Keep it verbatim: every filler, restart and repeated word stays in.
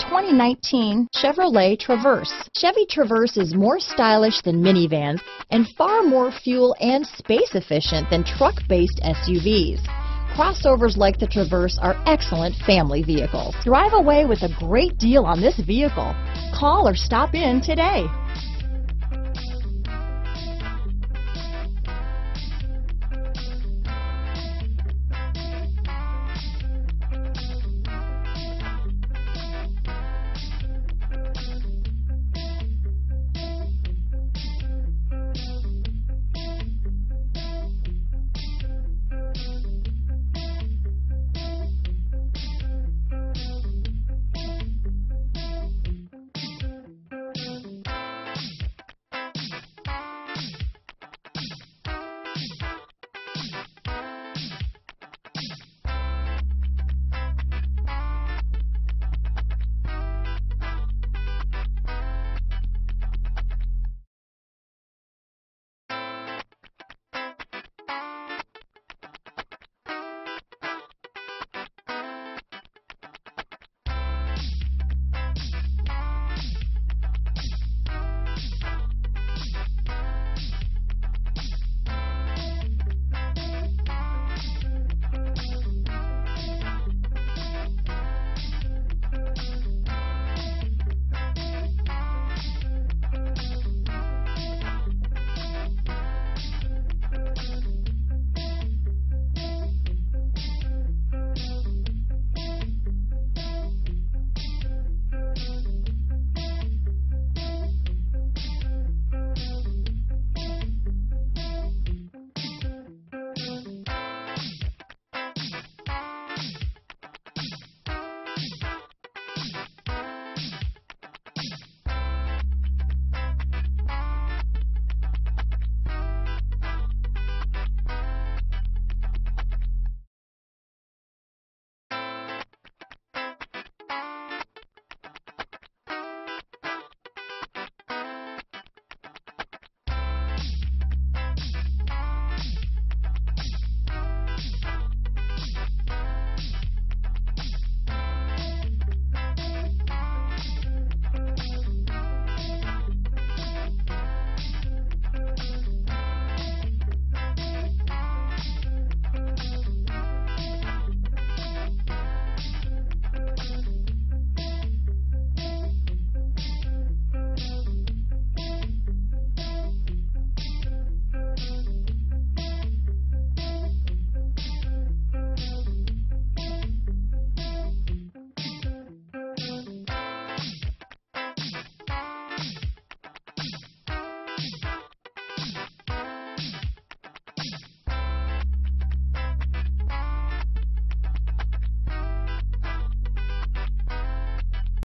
twenty nineteen Chevrolet Traverse. Chevy Traverse is more stylish than minivans and far more fuel and space efficient than truck-based S U Vs. Crossovers like the Traverse are excellent family vehicles. Drive away with a great deal on this vehicle. Call or stop in today.